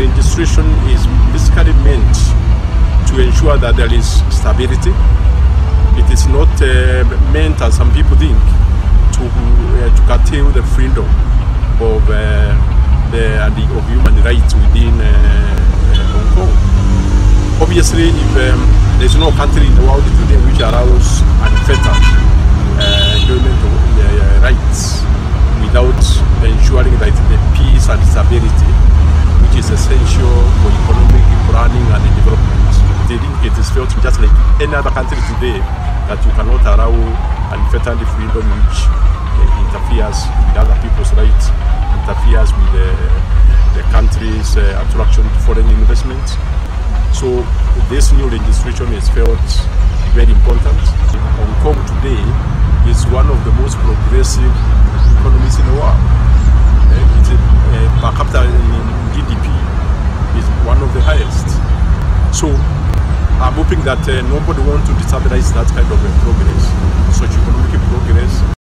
legislation is basically meant to ensure that there is stability. It is not meant, as some people think, to curtail the freedom of human rights within Hong Kong. Obviously, if there is no country in the world today which allows unfettered enjoyment of rights without ensuring that the peace and stability, which is essential for economic planning and development. They think it is felt just like any other country today that you cannot allow unfettered freedom which interferes with other people's rights, interferes with the country's attraction to foreign investment. So this new legislation is felt very important. Hong Kong today is one of the most progressive economies in the world. It's per capita in GDP is one of the highest. So I'm hoping that nobody wants to destabilize that kind of progress, socio-economic progress.